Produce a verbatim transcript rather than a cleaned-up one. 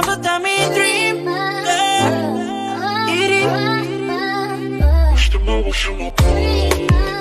Never me dream. Yeah. It is. Wish the more was you